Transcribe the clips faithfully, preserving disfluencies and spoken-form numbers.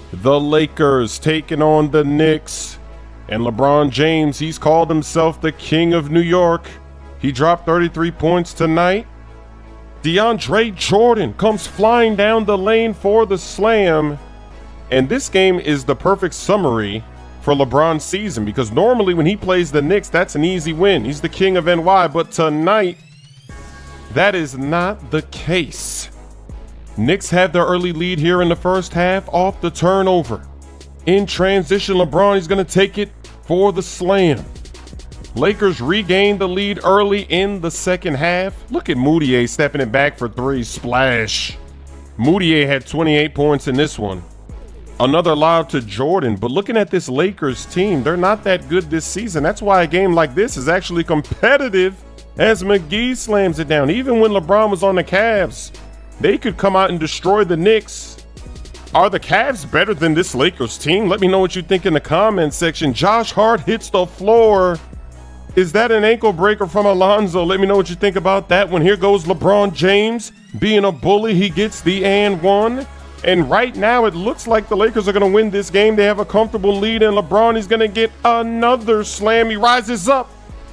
The Lakers taking on the Knicks. And LeBron James, he's called himself the King of New York. He dropped thirty-three points tonight. DeAndre Jordan comes flying down the lane for the slam. And this game is the perfect summary for LeBron's season, because normally when he plays the Knicks, that's an easy win. He's the king of N Y, but tonight, that is not the case. Knicks have their early lead here in the first half off the turnover. In transition, LeBron is going to take it for the slam. Lakers regain the lead early in the second half. Look at Mudiay stepping it back for three. Splash. Mudiay had twenty-eight points in this one. Another lob to Jordan, but looking at this Lakers team, they're not that good this season. That's why a game like this is actually competitive, as McGee slams it down. Even when LeBron was on the Cavs, they could come out and destroy the Knicks. Are the Cavs better than this Lakers team? Let me know what you think in the comments section. Josh Hart hits the floor. Is that an ankle breaker from Alonzo? Let me know what you think about that one. Here goes LeBron James being a bully. He gets the and one. And right now it looks like the Lakers are going to win this game. They have a comfortable lead, and LeBron is going to get another slam. He rises up,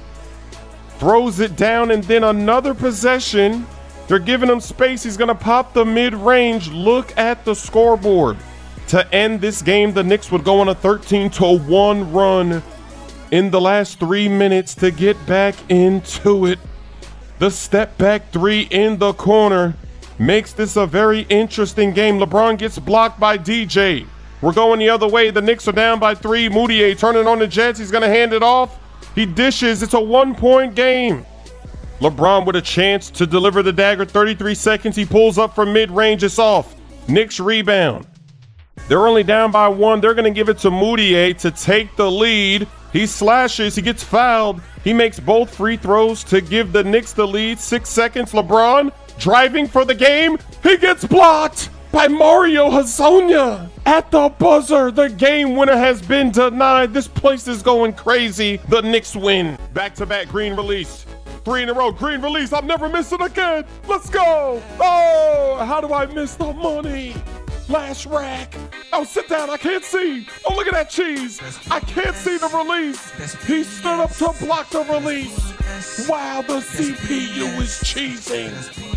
throws it down, and then another possession. They're giving him space. He's going to pop the mid-range. Look at the scoreboard. To end this game, the Knicks would go on a thirteen to one run in the last three minutes to get back into it. The step back three in the corner makes this a very interesting game. LeBron gets blocked by D J. We're going the other way. The Knicks are down by three. Mudiay turning on the Jets. He's going to hand it off. He dishes. It's a one-point game. LeBron with a chance to deliver the dagger. thirty-three seconds. He pulls up from mid-range. It's off. Knicks rebound. They're only down by one. They're going to give it to Mudiay to take the lead. He slashes. He gets fouled. He makes both free throws to give the Knicks the lead. Six seconds. LeBron driving for the game. He gets blocked by Mario Hezonja at the buzzer. The game winner has been denied. This place is going crazy. The Knicks win. Back-to-back green release. Three in a row. Green release. I'm never missing again. Let's go. Oh, how do I miss the money? Last rack. Oh, sit down. I can't see. Oh, look at that cheese. I can't see the release. He stood up to block the release. Wow, the C P U is cheesing.